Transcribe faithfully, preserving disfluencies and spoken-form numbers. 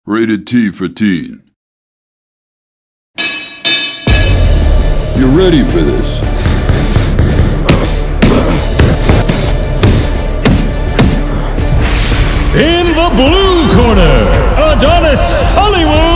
Rated T for teen. You're ready for this? In the blue corner, Adonis Hollywood!